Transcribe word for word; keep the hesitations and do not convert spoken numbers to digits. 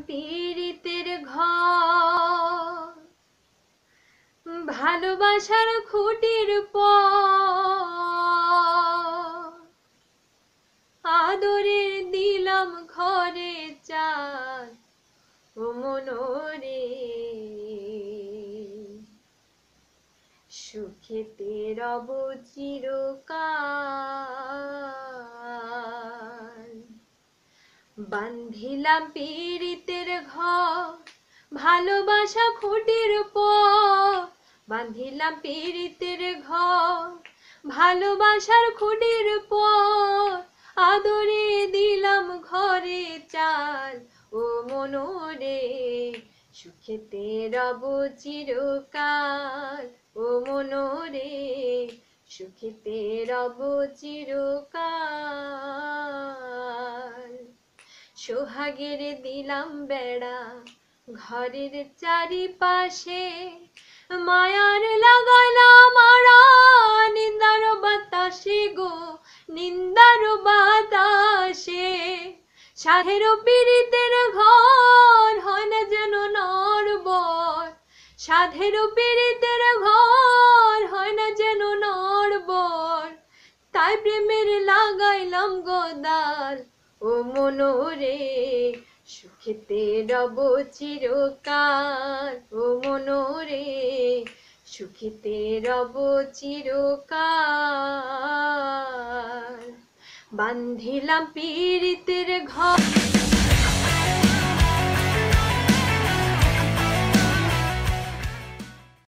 পীড়িতের ঘর, ভালোবাসার খুঁটির পর আদরের দিলাম ঘরে চাল ও মনোরে, সুখেতে রব চিরকাল। বান্ধিলাম পীড়িতের ঘর, ভালোবাসা খুঁটির পর বান্ধিলাম পীড়িতের ঘর, ভালোবাসার খুঁটির পর আদরে দিলাম ঘরে চাল ও মনোরে, সুখেতে রব চিরকাল ও মনোরে, সুখেতে রব চিরকাল। সোহাগের দিলাম বেড়া ঘরের চারিপাশে, মায়ার লাগাইলাম আড়া নিন্দার বাতাসে গো নিন্দার বাতাসে। সাধের পীড়িতের ঘর হয় না যেন নড়বড়, সাধের পীড়িতের ঘর হয় না যেন নড়বড়, তাই প্রেমের লাগাইলাম গোদাল ও মনোরে, সুখেতে রব চিরকাল ও মনোরে, সুখেতে রব চিরকাল। বান্ধিলাম পীড়িতের ঘর।